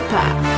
Super.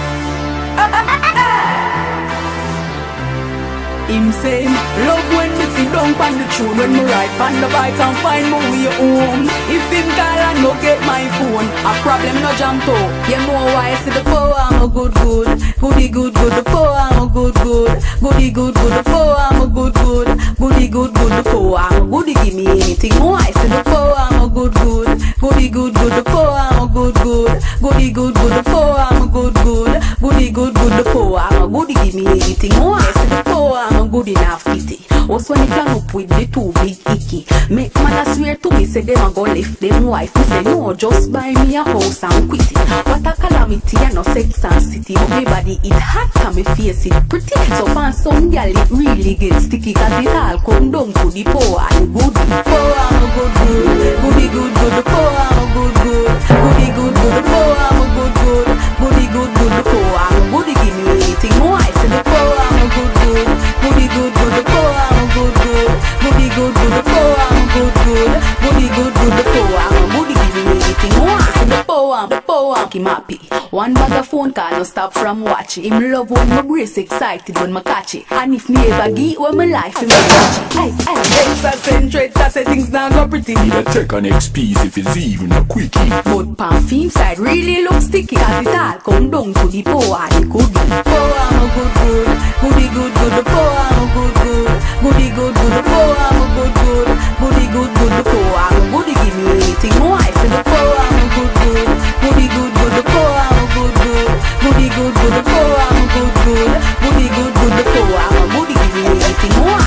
Him say, love when me sit down on the tune, when me ride on the bike and find my way home. If him call and no get my phone, a problem no jump to. You know why I say the power I'm a good, goody good, the power I'm a good, goody good, the power I'm a good, goody good, the power I'm a goody, give me anything. Oh, I say the power I'm a good, goody good, the power I'm a good, goody good, the power I'm a good, goody good, the power I'm a goody, give me anything. Oh, I say the power I'm good enough pity. Was when he plan up with the too big icky. Make mother swear to me, say them a go left them wife. He say no, just buy me a house and quit it. What a calamity and no sex and city. But my body it hot and me face it pretty. So for some girl it really gets sticky, cause it all come down to the power and good. Power I'm a good, goody good, the power I'm a good, goody good, the power I'm a good, goody good, the power I'm a goody, give me anything more. I say the power I'm a good, goody good, the power I'm a good, goody good, the power I'm a good, goody good, the power I'm a goody, give me anything more. I say the power, keep happy. One bag of phone call no stop from watch. Him love when my brace excited when my catch it. And if me ever get when my life him catch it. Hey, things are centered, I say things now go pretty. You take an next piece if it's even a quickie. But pan film side really look sticky, cause it all come down to the power and the goody. Power I'm a good, goody good, the power I'm a good, goody good, the power I'm a good, goody good, the power I'm a goody, give me anything more. I say the power I'm a good, goody good, the power I'm a good, goody good, the power I'm a good, goody good, the power I'm a goody, give me anything more.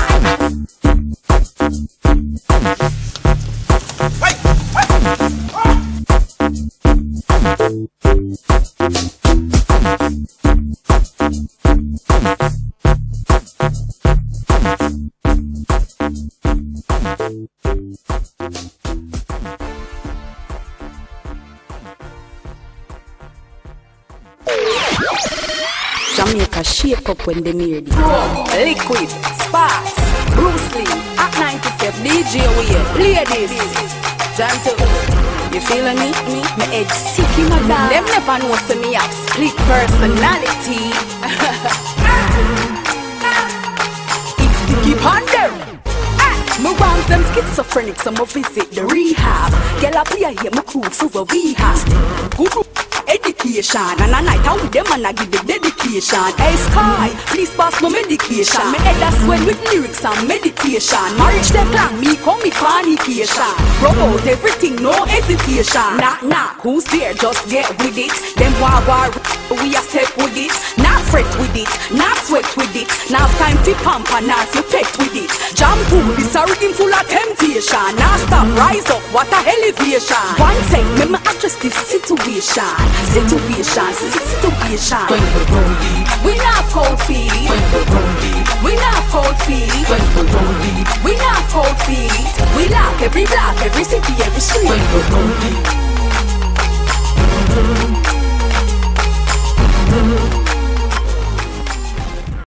Jamaica shake up when they hear this. Liquid, Sparks, Bruce Lee, Act 95, DJ Weir, ladies, gentle. You feeling me? My edge sick in my dog. Them never know say me have split personality. It's sticky ponder. Me want them schizophrenic, so me visit the rehab. Girl, I play here, me crew for a rehab. Good education, and a night out with them and I give the dedication. Hey Sky, please pass my medication. Me head a swell with lyrics and meditation. Marriage them plan, me come me fornication. Rub out everything, no hesitation. Knock, who's there? Just get with it. Them war, we a step with it. Not fret with it, not sweat with it. Now it's time to pump and now you pet with it. Jump pool, this a rhythm full of temptation. Now stop, rise up, what a elevation. One sec, me address this situation. We not cold feet. We not cold feet. We not cold feet. We lock every block, every city, every street.